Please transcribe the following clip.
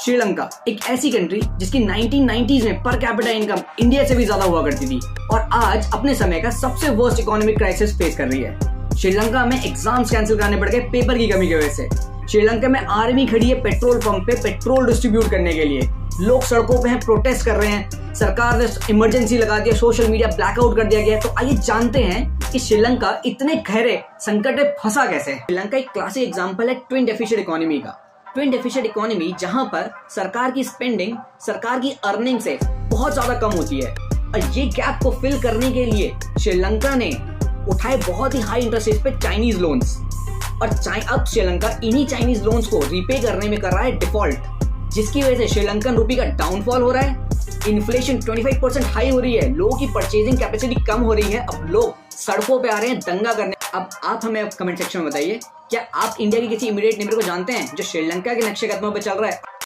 श्रीलंका एक ऐसी कंट्री जिसकी 1990s में पर कैपिटा इनकम इंडिया से भी ज्यादा हुआ करती थी और आज अपने समय का सबसे वर्स्ट इकोनॉमिक क्राइसिस फेस कर रही है। श्रीलंका में एग्जाम्स कैंसिल कराने पड़ गए पेपर की कमी की वजह से। श्रीलंका में आर्मी खड़ी है पेट्रोल पंप पे पेट्रोल डिस्ट्रीब्यूट करने के लिए। लोग सड़कों पे हैं, प्रोटेस्ट कर रहे हैं। सरकार ने इमरजेंसी लगा दिया, सोशल मीडिया ब्लैकआउट कर दिया गया। तो आइए जानते हैं कि श्रीलंका इतने गहरे संकट में फंसा कैसे है। श्रीलंका एक क्लासिक एग्जांपल है ट्विन डेफिसिट इकोनॉमी का। ट्विन डेफिसिट इकोनॉमी जहां पर सरकार की स्पेंडिंग सरकार की अर्निंग से बहुत ज्यादा कम होती है और ये गैप को फिल करने के लिए श्रीलंका ने उठाए बहुत ही हाई इंटरेस्ट रेट पे चाइनीज लोन्स और अब श्रीलंका इन्हीं चाइनीज लोन्स को रीपे करने में कर रहा है डिफॉल्ट, जिसकी वजह से श्रीलंकन रुपी का डाउनफॉल हो रहा है। इन्फ्लेशन 25% हाई हो रही है, लोगों की परचेजिंग कैपेसिटी कम हो रही है। अब लोग सड़कों पे आ रहे हैं दंगा करने। अब आप हमें कमेंट सेक्शन में बताइए, क्या आप इंडिया की किसी इमीडिएट नेबर को जानते हैं जो श्रीलंका के नक्शे कदमों पे चल रहा है?